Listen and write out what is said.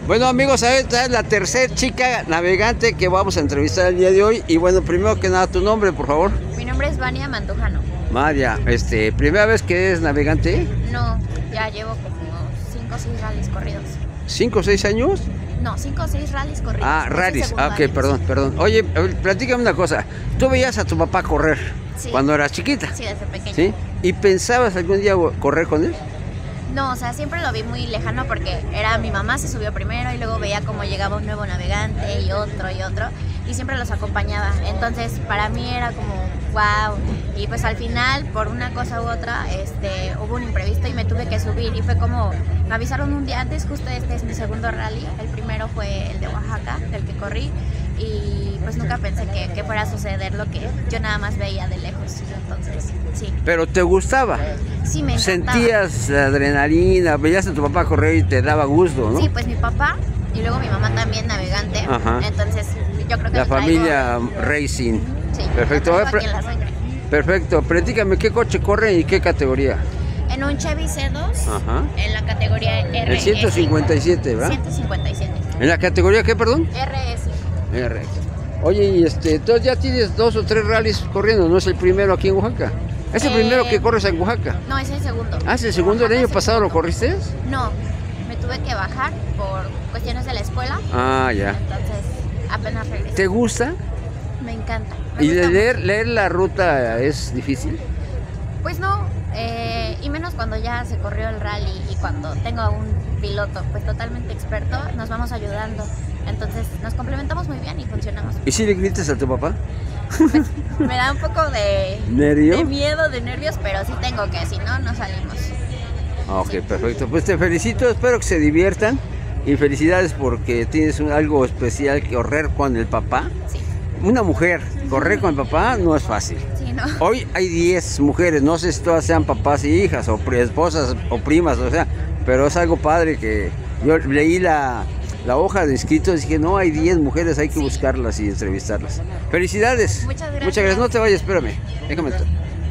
Bueno amigos, esta es la tercera chica navegante que vamos a entrevistar el día de hoy. Y bueno, primero que nada, tu nombre, por favor. Mi nombre es Vania Mandujano. María, ¿primera vez que eres navegante? No, ya llevo como 5 o 6 rallies corridos. ¿5 o 6 años? No, 5 o 6 rallies corridos. Ah, rallies, ok, perdón. Oye, platícame una cosa. Tú veías a tu papá correr cuando eras chiquita. Sí, desde pequeña. ¿Sí? ¿Y pensabas algún día correr con él? No, o sea, siempre lo vi muy lejano porque era mi mamá se subió primero y luego veía cómo llegaba un nuevo navegante y otro y siempre los acompañaba. Entonces, para mí era como wow. Y pues al final, por una cosa u otra, hubo un imprevisto y me tuve que subir y fue como me avisaron un día antes, justo este es mi segundo rally. El primero fue el de Oaxaca, el que corrí y pues nunca pensé que fuera a suceder lo que yo nada más veía de lejos. Entonces, sí. ¿Pero te gustaba? Sí, me encantaba. ¿Sentías adrenalina? ¿Veías a tu papá correr y te daba gusto, no? Sí, pues mi papá y luego mi mamá también navegante. Ajá. Entonces yo creo que la familia racing. Sí, perfecto. Aquí en la sangre. Perfecto. Platícame, ¿qué coche corre y qué categoría? En un Chevy C2, ajá, en la categoría RS. El 157, ¿verdad? 157. ¿En la categoría qué, perdón? RS. RS. Oye, y entonces ya tienes 2 o 3 rallies corriendo, ¿no es el primero aquí en Oaxaca? ¿Es el primero que corres en Oaxaca? No, es el segundo. ¿Ah, es el segundo? ¿El año pasado lo corriste? No, me tuve que bajar por cuestiones de la escuela. Ah, ya. Entonces, apenas regresé. ¿Te gusta? Me encanta. ¿Y leer la ruta es difícil? Pues no, y menos cuando ya se corrió el rally y cuando tengo a un piloto pues totalmente experto, nos vamos ayudando. Entonces nos complementamos muy bien y funcionamos. ¿Y si le gritas a tu papá? Pues, me da un poco de ¿Nervio? De miedo, de nervios, pero sí tengo que, si no, no salimos. Ok, sí. Perfecto. Pues te felicito, espero que se diviertan y felicidades porque tienes algo especial que correr con el papá. Sí. Una mujer, correr con el papá no es fácil. Sí, ¿no? Hoy hay 10 mujeres, no sé si todas sean papás y hijas, o esposas o primas, o sea, pero es algo padre que yo leí la hoja de inscritos y dije, no, hay 10 mujeres, hay que buscarlas y entrevistarlas. Felicidades. Muchas gracias. Muchas gracias, no te vayas, espérame, déjame.